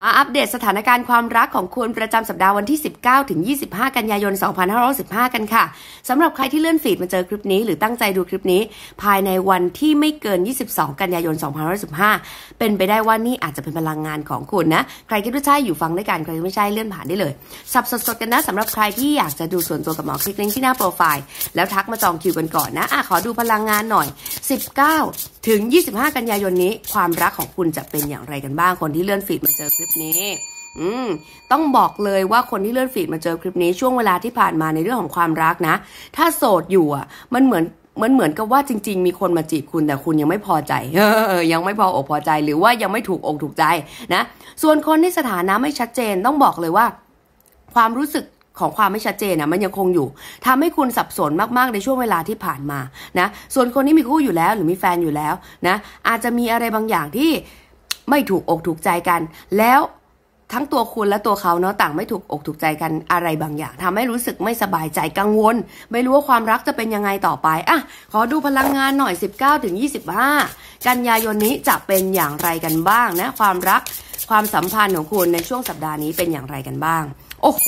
อัปเดตสถานการณ์ความรักของคุณประจำสัปดาห์วันที่19ถึง25กันยายน2565กันค่ะสำหรับใครที่เลื่อนฟีดมาเจอคลิปนี้หรือตั้งใจดูคลิปนี้ภายในวันที่ไม่เกิน22กันยายน2565เป็นไปได้ว่านี่อาจจะเป็นพลังงานของคุณนะใครคิดว่าใช่อยู่ฟังด้วยกันใครไม่ใช่เลื่อนผ่านได้เลยสับสดๆกันนะสำหรับใครที่อยากจะดูส่วนตัวกับหมอคลิกลิงก์ที่หน้าโปรไฟล์แล้วทักมาจองคิวกันก่อนนะขอดูพลังงานหน่อย19ถึง25กันยายนนี้ความรักของคุณจะเป็นอย่างไรกันบ้างคนที่เลื่อนฟีดมาเจอคลิปนี้ต้องบอกเลยว่าคนที่เลื่อนฟีดมาเจอคลิปนี้ช่วงเวลาที่ผ่านมาในเรื่องของความรักนะถ้าโสดอยู่มันเหมือนกับว่าจริงๆมีคนมาจีบคุณแต่คุณยังไม่พอใจยังไม่พออกพอใจหรือว่ายังไม่ถูกอกถูกใจนะส่วนคนที่สถานะไม่ชัดเจนต้องบอกเลยว่าความรู้สึกของความไม่ชัดเจนมันยังคงอยู่ทำให้คุณสับสนมากๆในช่วงเวลาที่ผ่านมานะส่วนคนที่มีคู่อยู่แล้วหรือมีแฟนอยู่แล้วนะอาจจะมีอะไรบางอย่างที่ไม่ถูกอกถูกใจกันแล้วทั้งตัวคุณและตัวเขาเนาะต่างไม่ถูกอกถูกใจกันอะไรบางอย่างทำให้รู้สึกไม่สบายใจกังวลไม่รู้ว่าความรักจะเป็นยังไงต่อไปขอดูพลังงานหน่อย19ถึง25กันยายนนี้จะเป็นอย่างไรกันบ้างนะความรักความสัมพันธ์ของคุณในช่วงสัปดาห์นี้เป็นอย่างไรกันบ้างโอ้โห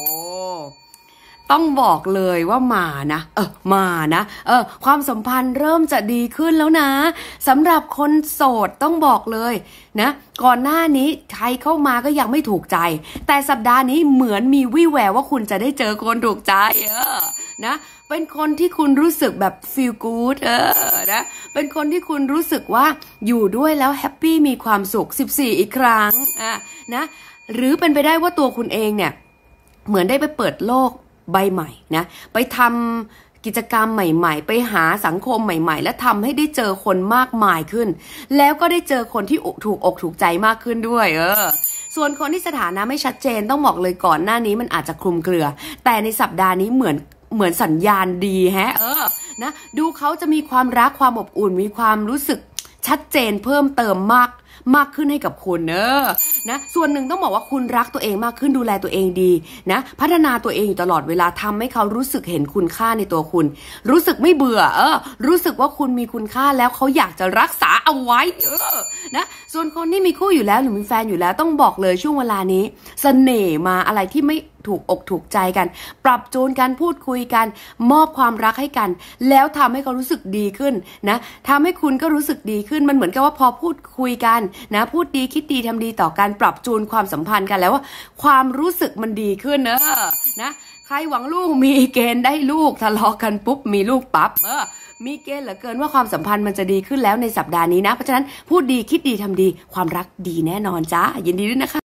ต้องบอกเลยว่ามานะความสัมพันธ์เริ่มจะดีขึ้นแล้วนะสำหรับคนโสดต้องบอกเลยนะก่อนหน้านี้ใครเข้ามาก็ยังไม่ถูกใจแต่สัปดาห์นี้เหมือนมีวี่แววว่าคุณจะได้เจอคนถูกใจนะเป็นคนที่คุณรู้สึกแบบ feel good นะเป็นคนที่คุณรู้สึกว่าอยู่ด้วยแล้วแฮปปี้มีความสุข14อีกครั้งนะหรือเป็นไปได้ว่าตัวคุณเองเนี่ยเหมือนได้ไปเปิดโลกใบใหม่นะไปทำกิจกรรมใหม่ๆไปหาสังคมใหม่ๆและทำให้ได้เจอคนมากมายขึ้นแล้วก็ได้เจอคนที่ถูกอกถูกใจมากขึ้นด้วยส่วนคนที่สถานะไม่ชัดเจนต้องบอกเลยก่อนหน้านี้มันอาจจะคลุมเครือแต่ในสัปดาห์นี้เหมือนสัญญาณดีนะดูเขาจะมีความรักความอบอุ่นมีความรู้สึกชัดเจนเพิ่มเติมมากขึ้นให้กับคุณนะส่วนหนึ่งต้องบอกว่าคุณรักตัวเองมากขึ้นดูแลตัวเองดีนะพัฒนาตัวเองอยู่ตลอดเวลาทำให้เขารู้สึกเห็นคุณค่าในตัวคุณรู้สึกไม่เบื่อรู้สึกว่าคุณมีคุณค่าแล้วเขาอยากจะรักษาเอาไว้นะส่วนคนที่มีคู่อยู่แล้วหรือมีแฟนอยู่แล้วต้องบอกเลยช่วงเวลานี้เสน่ห์มาอะไรที่ไม่ถูกอกถูกใจกันปรับจูนกันพูดคุยกันมอบความรักให้กันแล้วทำให้เขารู้สึกดีขึ้นนะทำให้คุณก็รู้สึกดีขึ้นมันเหมือนกับว่าพอพูดคุยกันนะพูดดีคิดดีทำดีต่อกันปรับจูนความสัมพันธ์กันแล้วว่าความรู้สึกมันดีขึ้นนะใครหวังลูกมีเกณฑ์ได้ลูกทะเลาะกันปุ๊บมีลูกปั๊บมีเกณฑ์เหลือเกินว่าความสัมพันธ์มันจะดีขึ้นแล้วในสัปดาห์นี้นะเพราะฉะนั้นพูดดีคิดดีทำดีความรักดีแน่นอนจ้ายินดีด้วยนะคะ